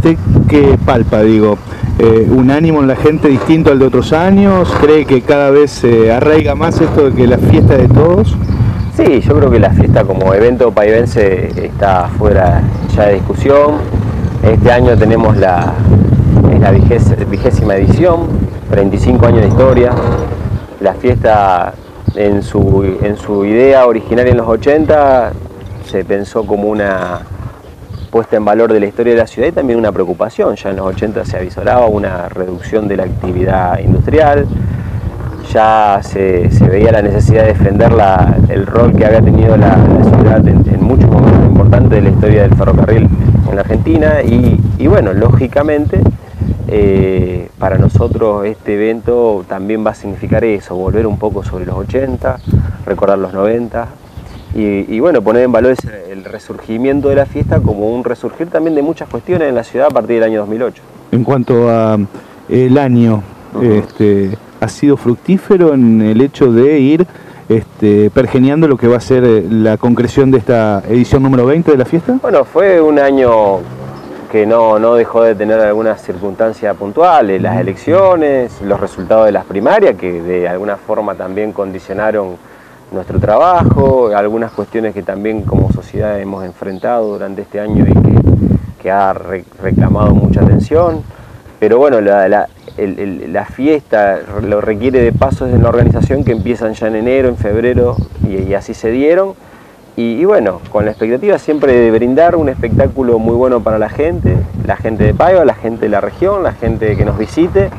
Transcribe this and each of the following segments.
¿usted qué palpa, digo? ¿Un ánimo en la gente distinto al de otros años? ¿Cree que cada vez se arraiga más esto de que la fiesta de todos? Sí, yo creo que la fiesta como evento paibense está fuera ya de discusión. Este año tenemos la 20ª edición, 35 años de historia. La fiesta en su idea originaria en los 80 se pensó como una puesta en valor de la historia de la ciudad y también una preocupación. Ya en los 80 se avisoraba una reducción de la actividad industrial, ya se veía la necesidad de defender el rol que había tenido la ciudad en muchos momentos importantes de la historia del ferrocarril en la Argentina y bueno, lógicamente para nosotros este evento también va a significar eso, volver un poco sobre los 80, recordar los 90 y bueno, poner en valor el resurgimiento de la fiesta como un resurgir también de muchas cuestiones en la ciudad a partir del año 2008. En cuanto a el año, ¿ha sido fructífero en el hecho de ir pergeñando lo que va a ser la concreción de esta edición número 20 de la fiesta? Bueno, fue un año que no dejó de tener algunas circunstancias puntuales, las elecciones, los resultados de las primarias, que de alguna forma también condicionaron nuestro trabajo, algunas cuestiones que también como sociedad hemos enfrentado durante este año y que ha reclamado mucha atención. Pero bueno, la fiesta lo requiere de pasos en la organización que empiezan ya en enero, en febrero, y así se dieron. Y bueno, con la expectativa siempre de brindar un espectáculo muy bueno para la gente de Paiva, la gente de la región, la gente que nos visite,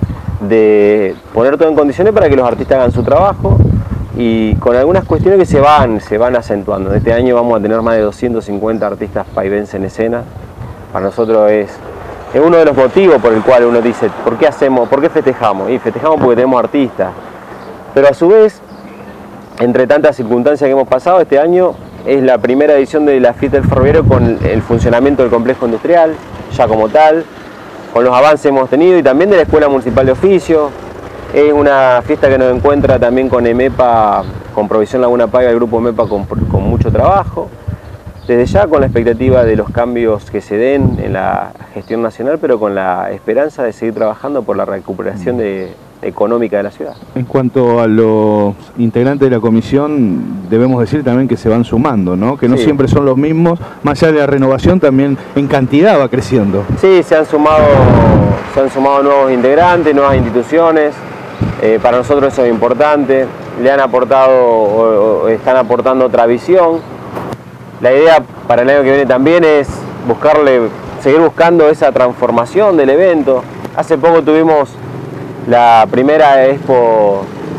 de poner todo en condiciones para que los artistas hagan su trabajo y con algunas cuestiones que se van acentuando. Este año vamos a tener más de 250 artistas paivenses en escena. Para nosotros es uno de los motivos por el cual uno dice, ¿por qué festejamos? Y festejamos porque tenemos artistas. Pero a su vez, entre tantas circunstancias que hemos pasado, este año es la primera edición de la fiesta del ferroviario con el funcionamiento del complejo industrial, ya como tal, con los avances que hemos tenido y también de la Escuela Municipal de Oficio. Es una fiesta que nos encuentra también con EMEPA, con Provisión Laguna Paiva, el grupo EMEPA con mucho trabajo. Desde ya con la expectativa de los cambios que se den en la gestión nacional, pero con la esperanza de seguir trabajando por la recuperación económica de la ciudad. En cuanto a los integrantes de la comisión, debemos decir también que se van sumando, ¿no? Que no siempre son los mismos, más allá de la renovación también en cantidad va creciendo. Sí, se han sumado nuevos integrantes, nuevas instituciones, para nosotros eso es importante, le han aportado o están aportando otra visión. La idea para el año que viene también es seguir buscando esa transformación del evento. Hace poco tuvimos la primera Expo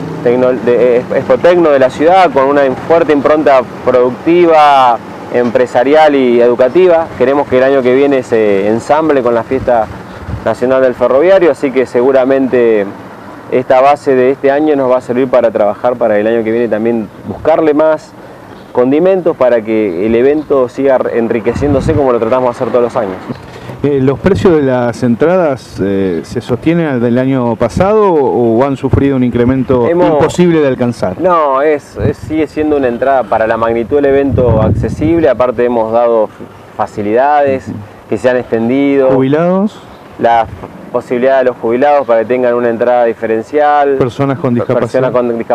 Tecno de la ciudad con una fuerte impronta productiva, empresarial y educativa. Queremos que el año que viene se ensamble con la Fiesta Nacional del Ferroviario, así que seguramente esta base de este año nos va a servir para trabajar para el año que viene también buscarle más condimentos para que el evento siga enriqueciéndose como lo tratamos de hacer todos los años. ¿Los precios de las entradas se sostienen del año pasado o han sufrido un incremento imposible de alcanzar? No, sigue siendo una entrada para la magnitud del evento accesible, aparte hemos dado facilidades que se han extendido. ¿Jubilados? La posibilidad de los jubilados para que tengan una entrada diferencial. Personas con discapacidad.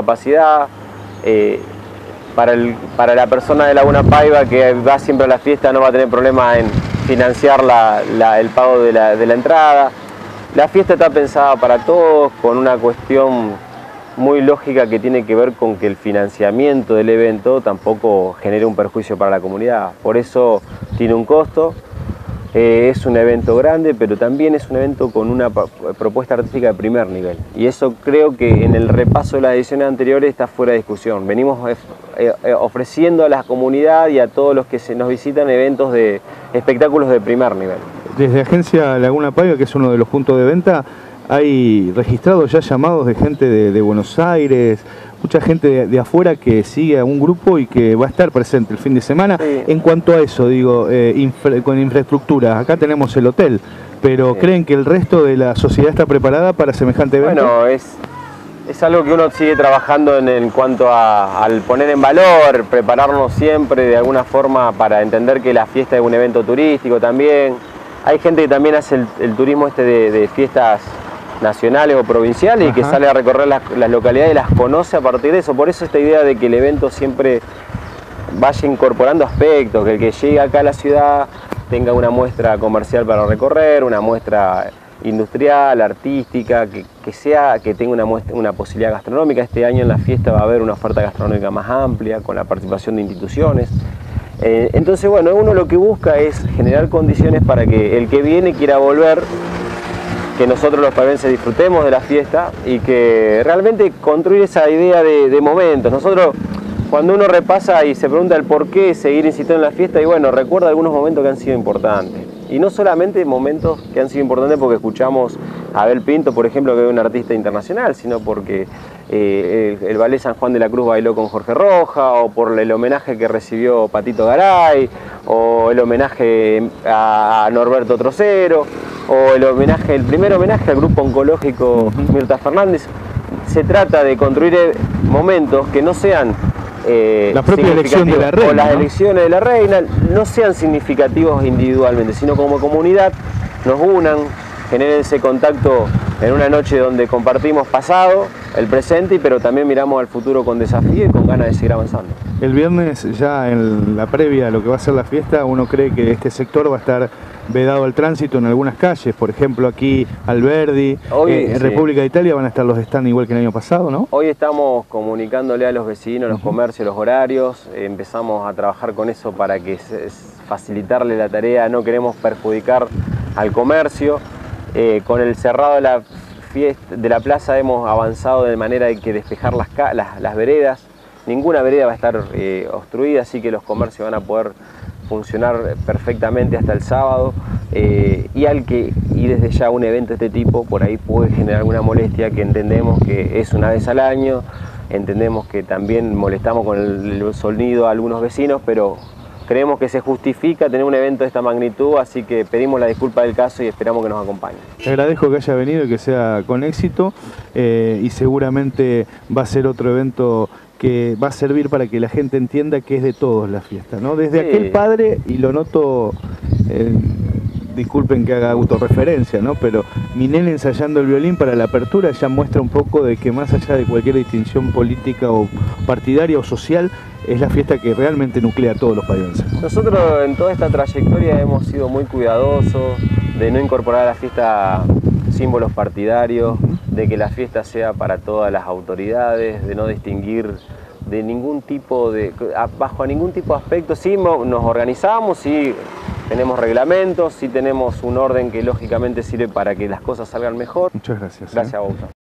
Para la persona de Laguna Paiva que va siempre a la fiesta no va a tener problema en financiar el pago de la entrada. La fiesta está pensada para todos con una cuestión muy lógica que tiene que ver con que el financiamiento del evento tampoco genere un perjuicio para la comunidad. Por eso tiene un costo. Es un evento grande, pero también es un evento con una propuesta artística de primer nivel. Y eso creo que en el repaso de las ediciones anteriores está fuera de discusión. Venimos ofreciendo a la comunidad y a todos los que nos visitan espectáculos de primer nivel. Desde Agencia Laguna Paiva, que es uno de los puntos de venta, hay registrados ya llamados de gente de Buenos Aires, mucha gente de afuera que sigue a un grupo y que va a estar presente el fin de semana. Sí. En cuanto a eso, digo, con infraestructura, acá tenemos el hotel, pero ¿creen que el resto de la sociedad está preparada para semejante evento? Bueno, es algo que uno sigue trabajando en cuanto al poner en valor, prepararnos siempre de alguna forma para entender que la fiesta es un evento turístico también. Hay gente que también hace el turismo de fiestas nacionales o provinciales y que sale a recorrer las localidades y las conoce a partir de eso. Por eso esta idea de que el evento siempre vaya incorporando aspectos, que el que llegue acá a la ciudad tenga una muestra comercial para recorrer, una muestra industrial, artística, que tenga una posibilidad gastronómica. Este año en la fiesta va a haber una oferta gastronómica más amplia con la participación de instituciones. Entonces, bueno, uno lo que busca es generar condiciones para que el que viene quiera volver, que nosotros los pavenses disfrutemos de la fiesta y que realmente construir esa idea de momentos. Nosotros, cuando uno repasa y se pregunta el por qué seguir insistiendo en la fiesta, y bueno, recuerda algunos momentos que han sido importantes. Y no solamente momentos que han sido importantes porque escuchamos a Abel Pinto, por ejemplo, que es un artista internacional, sino porque el Ballet San Juan de la Cruz bailó con Jorge Roja, o por el homenaje que recibió Patito Garay, o el homenaje a Norberto Trocero, o el primer homenaje al grupo oncológico Mirta Fernández. Se trata de construir momentos que no sean la propia elección de la reina, o las elecciones de la reina no sean significativos individualmente, sino como comunidad nos unan, generen ese contacto en una noche donde compartimos pasado, el presente, pero también miramos al futuro con desafío y con ganas de seguir avanzando. El viernes, ya en la previa a lo que va a ser la fiesta, uno cree que este sector va a estar vedado al tránsito en algunas calles, por ejemplo aquí Alberdi, en República de Italia van a estar los stands igual que el año pasado, ¿no? Hoy estamos comunicándole a los vecinos, los comercios, los horarios, empezamos a trabajar con eso para que facilitarle la tarea, no queremos perjudicar al comercio. Con el cerrado de la plaza hemos avanzado de manera de que despejar las veredas, ninguna vereda va a estar obstruida, así que los comercios van a poder funcionar perfectamente hasta el sábado, y desde ya un evento de este tipo por ahí puede generar alguna molestia, que entendemos que es una vez al año, entendemos que también molestamos con el sonido a algunos vecinos, pero creemos que se justifica tener un evento de esta magnitud, así que pedimos la disculpa del caso y esperamos que nos acompañen. Te agradezco que haya venido y que sea con éxito, y seguramente va a ser otro evento que va a servir para que la gente entienda que es de todos la fiesta, ¿no? Desde aquel padre, y lo noto, disculpen que haga autorreferencia, ¿no? Pero mi nene ensayando el violín para la apertura ya muestra un poco de que más allá de cualquier distinción política o partidaria o social, es la fiesta que realmente nuclea a todos los payenses. Nosotros en toda esta trayectoria hemos sido muy cuidadosos de no incorporar a la fiesta símbolos partidarios, de que la fiesta sea para todas las autoridades, de no distinguir de ningún tipo bajo ningún tipo de aspecto. Sí nos organizamos, sí tenemos reglamentos, sí tenemos un orden que lógicamente sirve para que las cosas salgan mejor. Muchas gracias. Gracias a vos.